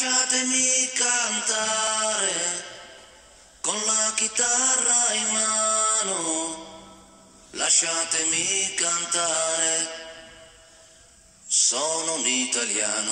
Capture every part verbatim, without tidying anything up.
Lasciatemi cantare con la chitarra in mano, lasciatemi cantare, sono un italiano.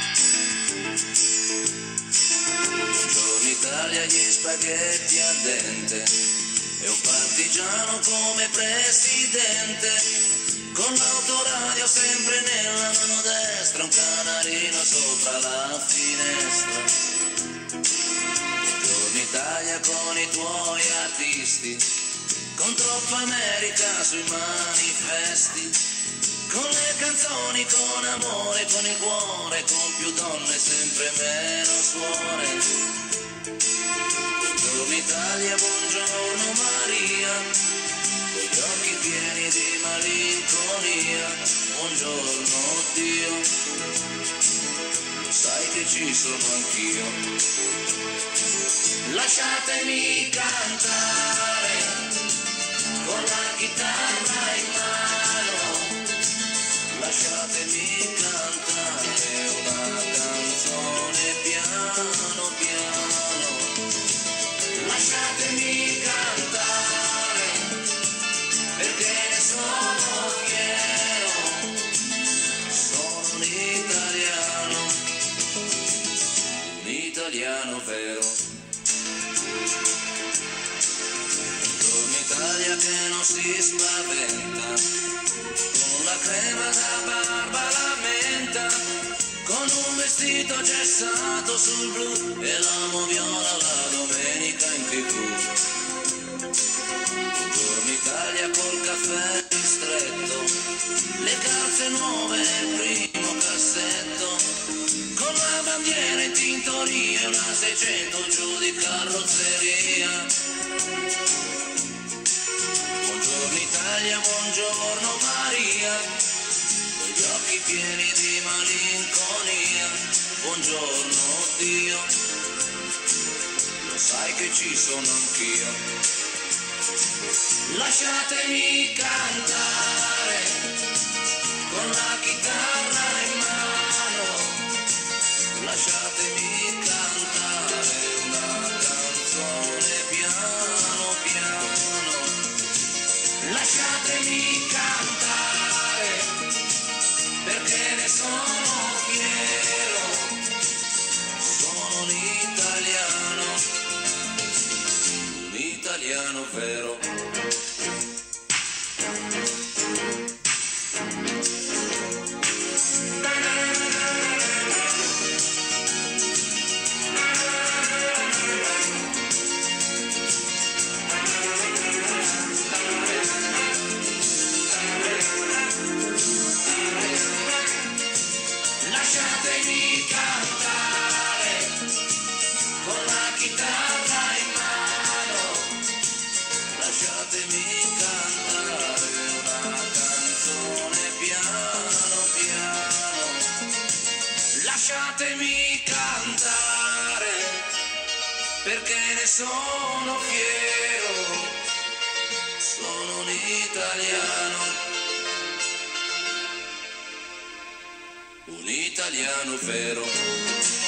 Buongiorno Italia, gli spaghetti al dente e un partigiano come presidente. Con l'autoradio sempre nella mano destra, un canarino sopra la finestra. Buongiorno Italia con i tuoi artisti, con troppa America sui manifesti, con le canzoni, con amore, con il cuore, con più donne, sempre meno suore. Buongiorno Italia, buongiorno Maria, con gli occhi pieni di malinconia, buongiorno Dio, lo sai che ci sono anch'io. Lasciatemi cantare con la chitarra in mano, lasciatemi cantare una canzone piano piano, lasciatemi cantare perché ne sono fiero, sono un italiano, un italiano vero. Buongiorno Italia che non si spaventa, con la crema da barba la menta, con un vestito gessato sul blu e l'amo viola la domenica in tivù. Buongiorno Italia col caffè ristretto, le calze nuove nel primo cassetto, con la bandiera in tintoria e una seicento giù di carrozzeria. Buongiorno Italia, buongiorno Maria, con gli occhi pieni di malinconia, buongiorno Dio, lo sai che ci sono anch'io. Lasciatemi cantare con la chitarra in mano, lasciatemi cantare una canzone piano piano, lasciatemi cantare perché ne sono fiero, sono un italiano, un italiano vero. Lasciatemi cantare con la chitarra in mano, lasciatemi cantare una canzone piano piano, lasciatemi cantare perché ne sono fiero, sono un italiano, un italiano vero.